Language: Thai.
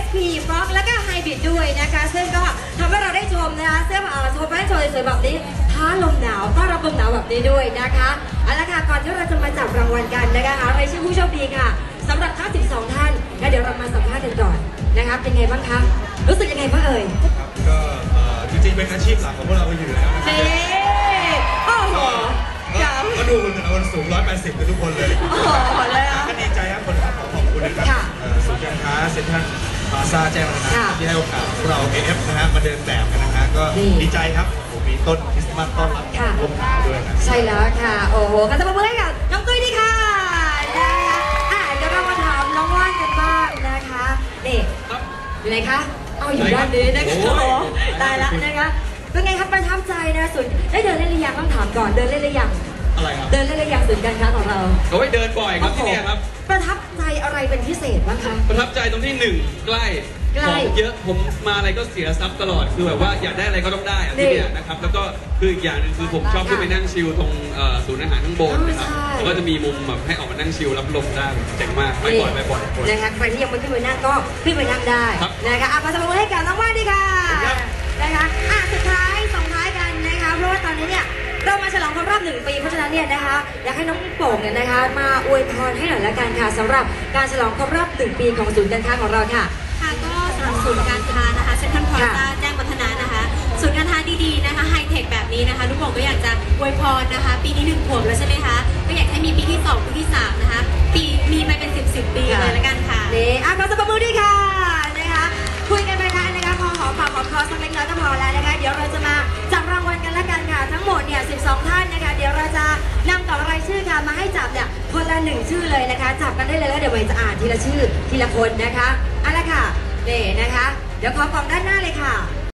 SP Box แล้วก็ Hybrid ด้วยนะคะซึ่งก็ทำให้เราได้ชมนะคะเสื้อโชว์แฟชั่นโชว์สวยๆแบบนี้ท้าลมหนาวต้อนรับลมหนาวแบบนี้ด้วยนะคะเอาละค่ะก่อนที่เราจะมาจับรางวัลกันนะคะหารายชื่อผู้โชคดีค่ะสำหรับทั้ง12 ท่านแล้วเดี๋ยวเรามาสัมภาษณ์กันก่อนนะคะเป็นไงบ้างคะรู้สึกยังไงบ้างเอ่ยครับก็จริงๆเป็นอาชีพหลักของพวกเราอยู่แล้วนะครับโอ้โหก็ดูกันนะวันสูง180กันทุกคนเลยโอ้โหเลยอ่ะก็ดีใจครับคนขอบคุณนะครับศูนย์การค้าเซ็นทรัลพลาซ่าแจ้งวัฒนะที่ให้โอกาสพวกเรา AF นะฮะมาเดินแบบกันนะฮะก็ดีใจครับผมมีต้นคริสต์มาสต้อนรับร่วมงานด้วยนะใช่แล้วค่ะโอ้โหกันจะมาเมื่อกับน้องตุ้ยดีค่ะนะคะเดี๋ยวเรามาถามน้องว่านกันบ้างนะคะนี่อยู่ไหนคะเอาอยู่ด้านนี้นะคะโอ้โหตายละนะคะเป็นไงครับประทับใจนะสุดได้เดินเล่นหรือยังต้องถามก่อนเดินเล่นหรือยังอะไรครับเดินเล่นหรือยังศูนย์การค้าของเราโอ้ยเดินบ่อยครับที่นี่ครับประทับใจอะไรเป็นพิเศษบ้างคะประทับใจตรงที่1ใกล้ของเยอะผมมาอะไรก็เสียทรัพย์ตลอดคือแบบว่าอยากได้อะไรก็ต้องได้ที่นี่นะครับแล้วก็คืออีกอย่างหนึ่งคือผมชอบขึ้นไปนั่งชิลตรงศูนย์อาหารข้างบนนะครับแล้วก็จะมีมุมแบบให้ออกมานั่งชิลรับลมได้เจ๋งมากไม่บ่อยนะคะใครที่ยังไม่ขึ้นไปนั่งก็ขึ้นไปนั่งได้นะคะมาสมัครให้กับน้องว่านดีค่ะนะคะสุดท้ายส่งท้ายกันนะคะเพราะว่าตอนนี้เนี่ยเรามาฉลองครบรอบ1 ปีเพราะฉะนั้นเนี่ยนะคะอยากให้น้องโป่งเนี่ยนะคะมาอวยพรให้หน่อยละกันค่ะสำหรับการฉลองครบรอบ1 ปีของศูนย์การค้าของเราค่ะค่ะก็สำหรับศูนย์การค้านะคะเซ็นทรัลพลาซ่าแจ้งวัฒนะนะคะศูนย์การค้าดีๆนะคะไฮเทคแบบนี้นะคะลูกโป่งก็อยากจะอวยพรนะคะปีนี้1 ขวบแล้วใช่ไหมคะก็อยากให้มีปีที่2ปีที่3นะคะปีมีไปเป็น10 ปีเลยละกันค่ะนี่ขอสปรบมือด้วยค่ะนะคะคุยกันไปได้นะคะพอหอมปากหอมคอสักเล็กน้อยก็พอแล้วนะคะเดี๋ยวเราจะมาจับรางวัลกันละกันค่ะทั้งหมดเนี่ย12 ท่านนะคะเดี๋ยวเราจะนำกล่องรายชื่อค่ะมาให้จับเนี่ยคนละ1 ชื่อเลยนะคะจับกันได้เลยแล้วเดี๋ยวใบจะอ่านทีละชื่อทีละคนนะคะเอาละค่ะนี่นะคะเดี๋ยวขอกล่องด้านหน้าเลยค่ะ